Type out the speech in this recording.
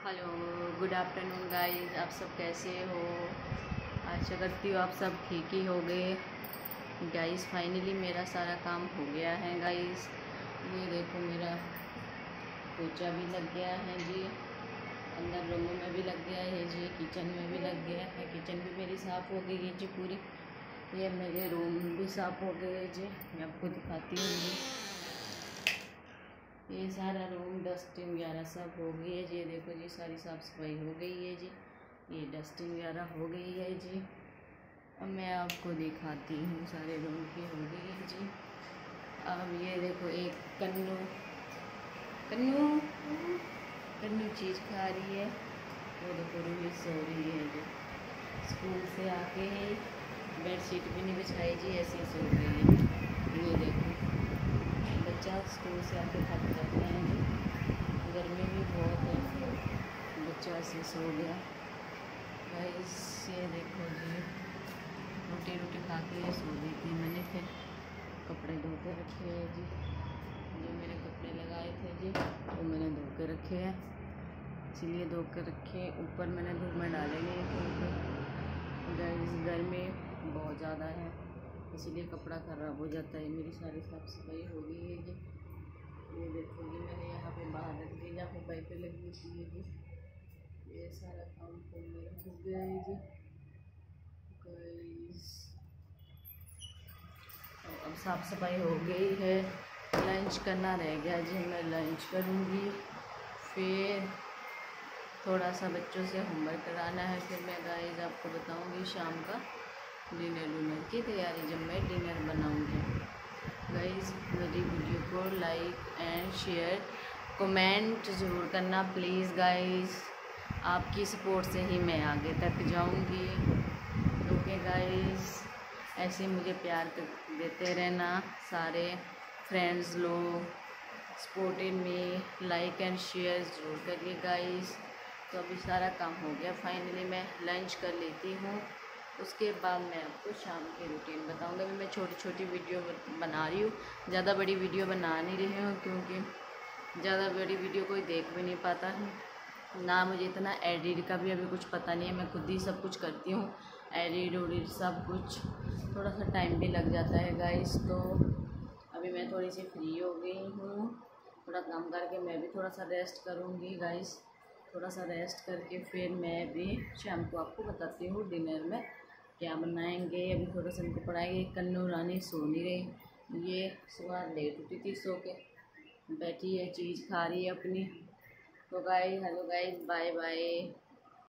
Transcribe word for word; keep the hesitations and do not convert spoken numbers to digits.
Hello, good afternoon guys. आप सब कैसे हो? आशा करती हूँ आप सब ठीक ही हो गए। गाइस फाइनली मेरा सारा काम हो गया है गाइस। ये देखो मेरा पोछा भी लग गया है जी, अंदर रूमों में भी लग गया है जी, किचन में भी लग गया है। किचन भी मेरी साफ़ हो गई है जी पूरी। ये मेरे रूम भी साफ़ हो गए है जी, मैं आपको दिखाती हूँ जी। ये सारा रूम डस्टिंग वगैरह सब हो गई है जी। देखो जी सारी साफ़ सफाई हो गई है जी, ये डस्टिंग वगैरह हो गई है जी। अब मैं आपको दिखाती हूँ सारे रूम की हो गई है जी। अब ये देखो एक कन्नू कन्नू कन्नू चीज़ खा रही है। वो देखो रूही सो रही है जी, स्कूल से आके बेडशीट भी नहीं बिछाई जी, ऐसे ही सो रही है। ये देखो बच्चा स्कूल से आके थक जाते हैं जी, गर्मी भी बहुत है, बच्चा ऐसे सो गया। गाइस ये देखो जी, रोटी रोटी खा के ये सो गई थी। मैंने फिर कपड़े धो के रखे हैं जी, जो मैंने कपड़े लगाए थे जी वो मैंने धो के रखे हैं, इसीलिए धो के रखे। ऊपर मैंने धूप में डाले नहीं क्योंकि गाइस गर्मी बहुत ज़्यादा है, इसीलिए कपड़ा ख़राब हो जाता है। मेरी सारी साफ़ सफाई हो गई है जी। ये देखो जी मैंने यहाँ पे बाहर रख दी, जहाँ पे पाइपें लगी हुई है जी। ये सारा काम तो मेरा हो गया है जी गाइस। अब साफ़ सफाई हो गई है, लंच करना रह गया जी, मैं लंच करूँगी। फिर थोड़ा सा बच्चों से होमवर्क कराना है, फिर मैं गाइस आपको बताऊँगी शाम का डिनर डिनर की तैयारी जब मैं डिनर बनाऊँगी। गाइस मेरी वीडियो को लाइक एंड शेयर कमेंट ज़रूर करना प्लीज़ गाइस, आपकी सपोर्ट से ही मैं आगे तक जाऊंगी। ओके गाइस, ऐसे मुझे प्यार देते रहना सारे फ्रेंड्स लोग, support in me, like and share ज़रूर करिए गाइस। तो अभी सारा काम हो गया, फाइनली मैं लंच कर लेती हूँ, उसके बाद मैं आपको शाम की रूटीन बताऊंगा। अभी मैं छोटी छोटी वीडियो बना रही हूँ, ज़्यादा बड़ी वीडियो बना नहीं रही हूँ क्योंकि ज़्यादा बड़ी वीडियो कोई देख भी नहीं पाता है ना, मुझे इतना एडिट का भी अभी कुछ पता नहीं है। मैं खुद ही सब कुछ करती हूँ, एडिट उडिट सब कुछ, थोड़ा सा टाइम भी लग जाता है गाइस। तो अभी मैं थोड़ी सी फ्री हो गई हूँ, थोड़ा काम करके मैं भी थोड़ा सा रेस्ट करूँगी गाइस। थोड़ा सा रेस्ट करके फिर मैं भी शाम को आपको बताती हूँ डिनर में क्या बनाएंगे। अभी थोड़ा सा इनको पढ़ाएंगे। कन्नू रानी सो नहीं रही, ये सुबह लेट उठी थी, सो के बैठी है, चीज़ खा रही है अपनी। तो guys hello guys, bye bye.